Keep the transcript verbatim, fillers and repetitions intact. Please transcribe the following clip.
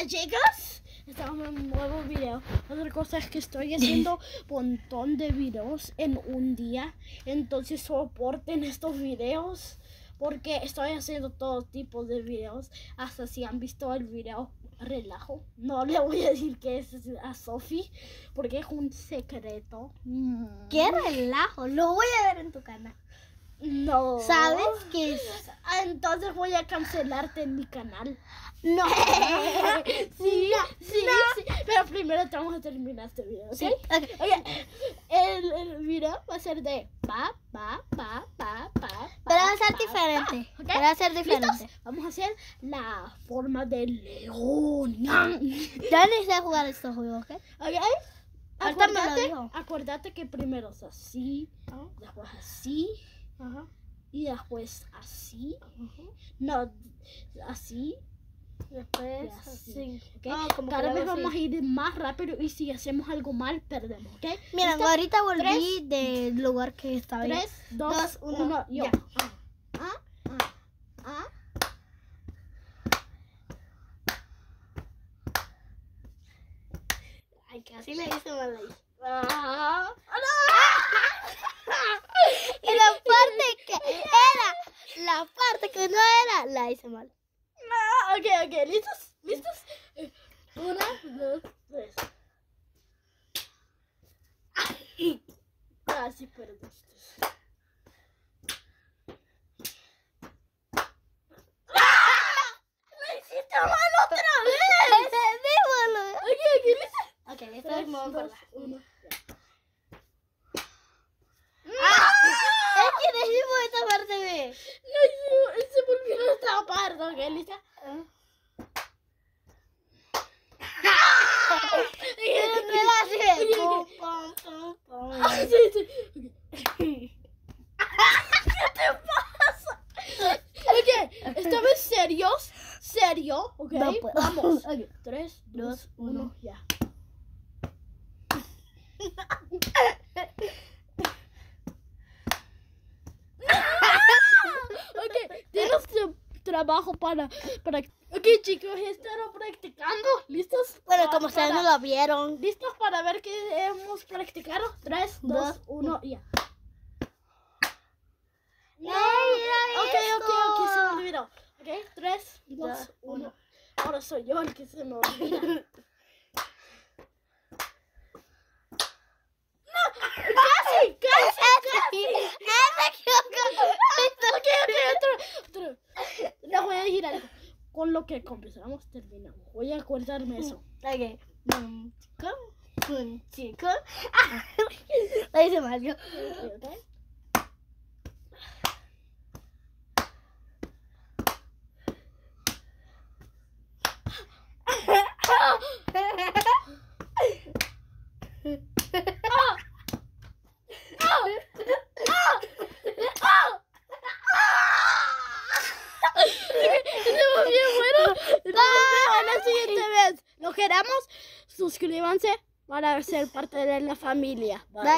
chicas, estamos en un nuevo video. Otra cosa es que estoy haciendo un montón de videos en un día. Entonces soporten estos videos porque estoy haciendo todo tipo de videos. Hasta si han visto el video relajo, no le voy a decir que es a Sophie porque es un secreto. ¿Qué relajo? Lo voy a ver en tu canal. No. ¿Sabes qué es? Entonces voy a cancelarte en mi canal. No. sí, no, sí, no. sí. Pero primero vamos a terminar este video, ¿ok? Sí, okay. Oye, el, el video va a ser de pa, pa, pa, pa, pa. Pero va a ser pa, diferente. pa, ¿okay? Pero va a ser diferente. ¿Listos? Vamos a hacer la forma del león. Ya necesito jugar estos juegos, ¿ok? ¿Ok? Ahorita me lo Acuérdate, dijo. acuérdate que primero es así, después así. Ajá. Y después así. Uh-huh. No, así. Después así. así. ¿Okay? Oh, como Cada vez así. vamos a ir más rápido y si hacemos algo mal, perdemos. ¿Okay? Mira, ¿listo? ahorita volví Tres, del lugar que estaba. tres, dos, dos, uno, uno, yo. ya. Ah, ah, ah, ah. Ay, casi le hice mal ahí. Ah, Y la parte que era, la parte que no era, la hice mal. no. Ok, ok, ¿listos? ¿Listos? Una, dos, tres. Casi perdiste. ¡Lo hiciste mal otra vez! Dímelo. Ok, ok, ¿listos? Ok, esta tres, vez me voy a dos, acordar. uno, ya. ¡Ah! Es que decimos esta parte de... No, se, se me olvidó esta parte, ¿ok? ¿Lista? Ay, sí, sí. Okay. ¿Qué te pasa? Ok, esta vez serios, serio, ok, No puedo. vamos. Okay. Tres, dos, uno, ya. Ok, tienes trabajo para, para... Ok, chicos, están practicando. ¿Listos? Bueno, Pa- como ustedes para- no lo vieron. ¿Listos para ver qué hemos practicado? Tres, dos, Dos, uno, ya. ¡Ey, Ok, era ok, ok, se me esto! olvidó. Ok, tres, dos, Dos, uno. Ahora soy yo el que se me olvida. ¡No! ¡Casi! ¡Casi! ¡Casi! Ok, ok, otro, otro. Les voy a decir algo. Con lo que comenzamos, terminamos. Voy a acordarme eso. Ok. Un chico, un chico. La hice mal yo. Ok, ok. Estuvo bien bueno. Nos vemos la siguiente vez. Lo queremos. Suscríbanse para ser parte de la familia. Bye.